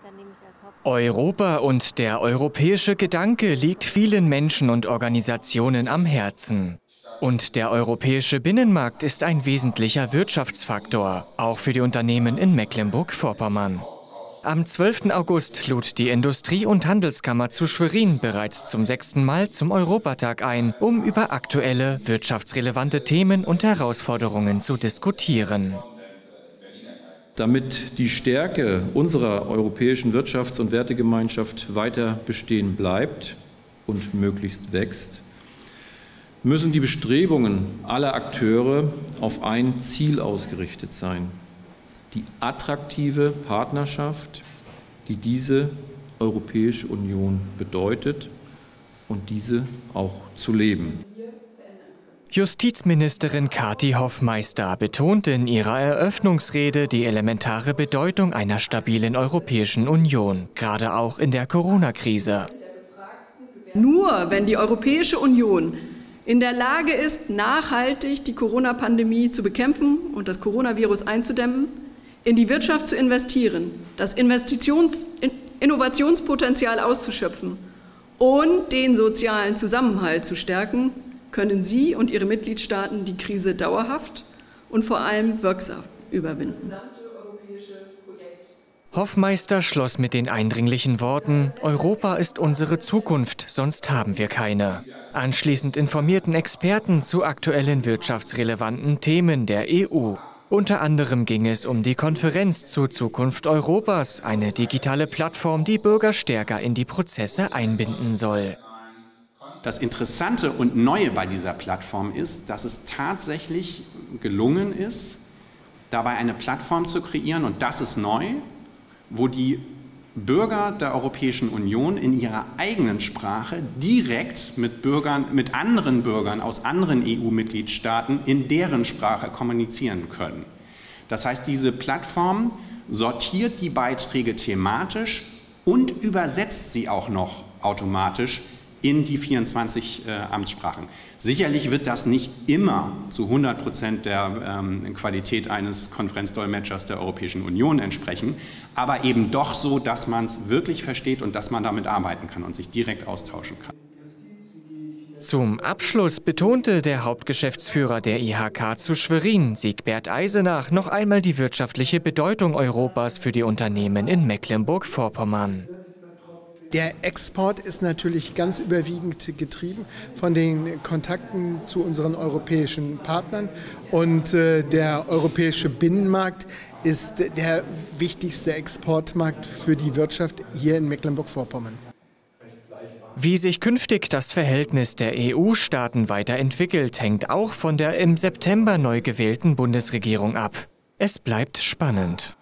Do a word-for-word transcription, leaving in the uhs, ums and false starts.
Europa und der europäische Gedanke liegt vielen Menschen und Organisationen am Herzen. Und der europäische Binnenmarkt ist ein wesentlicher Wirtschaftsfaktor, auch für die Unternehmen in Mecklenburg-Vorpommern. Am zwölften August lud die Industrie- und Handelskammer zu Schwerin bereits zum sechsten Mal zum Europatag ein, um über aktuelle, wirtschaftsrelevante Themen und Herausforderungen zu diskutieren. Damit die Stärke unserer europäischen Wirtschafts- und Wertegemeinschaft weiter bestehen bleibt und möglichst wächst, müssen die Bestrebungen aller Akteure auf ein Ziel ausgerichtet sein: die attraktive Partnerschaft, die diese Europäische Union bedeutet, und diese auch zu leben. Justizministerin Kathi Hoffmeister betonte in ihrer Eröffnungsrede die elementare Bedeutung einer stabilen Europäischen Union, gerade auch in der Corona-Krise. Nur wenn die Europäische Union in der Lage ist, nachhaltig die Corona-Pandemie zu bekämpfen und das Coronavirus einzudämmen, in die Wirtschaft zu investieren, das Investitions- Innovationspotenzial auszuschöpfen und den sozialen Zusammenhalt zu stärken, können Sie und Ihre Mitgliedstaaten die Krise dauerhaft und vor allem wirksam überwinden. Hoffmeister schloss mit den eindringlichen Worten: Europa ist unsere Zukunft, sonst haben wir keine. Anschließend informierten Experten zu aktuellen wirtschaftsrelevanten Themen der E U. Unter anderem ging es um die Konferenz zur Zukunft Europas, eine digitale Plattform, die Bürger stärker in die Prozesse einbinden soll. Das Interessante und Neue bei dieser Plattform ist, dass es tatsächlich gelungen ist, dabei eine Plattform zu kreieren, und das ist neu, wo die Bürger der Europäischen Union in ihrer eigenen Sprache direkt mit Bürgern, mit anderen Bürgern aus anderen E U-Mitgliedstaaten in deren Sprache kommunizieren können. Das heißt, diese Plattform sortiert die Beiträge thematisch und übersetzt sie auch noch automatisch in die vierundzwanzig äh, Amtssprachen. Sicherlich wird das nicht immer zu hundert Prozent der ähm, Qualität eines Konferenzdolmetschers der Europäischen Union entsprechen, aber eben doch so, dass man es wirklich versteht und dass man damit arbeiten kann und sich direkt austauschen kann. Zum Abschluss betonte der Hauptgeschäftsführer der I H K zu Schwerin, Siegbert Eisenach, noch einmal die wirtschaftliche Bedeutung Europas für die Unternehmen in Mecklenburg-Vorpommern. Der Export ist natürlich ganz überwiegend getrieben von den Kontakten zu unseren europäischen Partnern, und äh, der europäische Binnenmarkt ist der wichtigste Exportmarkt für die Wirtschaft hier in Mecklenburg-Vorpommern. Wie sich künftig das Verhältnis der E U-Staaten weiterentwickelt, hängt auch von der im September neu gewählten Bundesregierung ab. Es bleibt spannend.